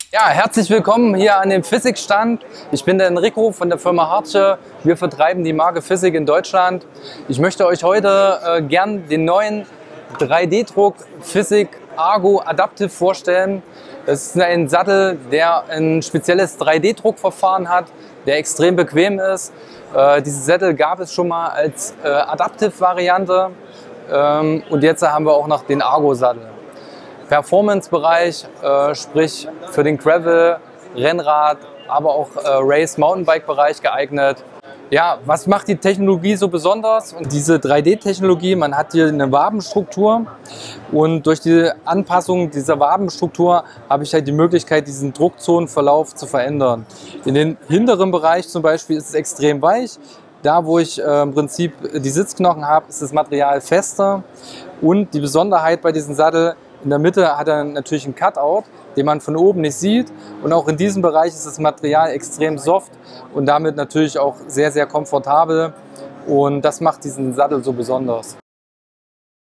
Ja, herzlich willkommen hier an dem Physik-Stand. Ich bin der Enrico von der Firma Hartsche. Wir vertreiben die Marke Physik in Deutschland. Ich möchte euch heute gern den neuen 3D-Druck Physik Argo Adaptive vorstellen. Das ist ein Sattel, der ein spezielles 3D-Druckverfahren hat, der extrem bequem ist. Diese Sättel gab es schon mal als Adaptive-Variante und jetzt haben wir auch noch den Argo-Sattel. Performance-Bereich, sprich für den Gravel, Rennrad, aber auch Race-Mountainbike-Bereich geeignet. Ja, was macht die Technologie so besonders? Und diese 3D-Technologie, man hat hier eine Wabenstruktur und durch die Anpassung dieser Wabenstruktur habe ich halt die Möglichkeit, diesen Druckzonenverlauf zu verändern. In den hinteren Bereich zum Beispiel ist es extrem weich. Da, wo ich im Prinzip die Sitzknochen habe, ist das Material fester. Und die Besonderheit bei diesem Sattel: in der Mitte hat er natürlich einen Cutout, den man von oben nicht sieht. Und auch in diesem Bereich ist das Material extrem soft und damit natürlich auch sehr, sehr komfortabel. Und das macht diesen Sattel so besonders.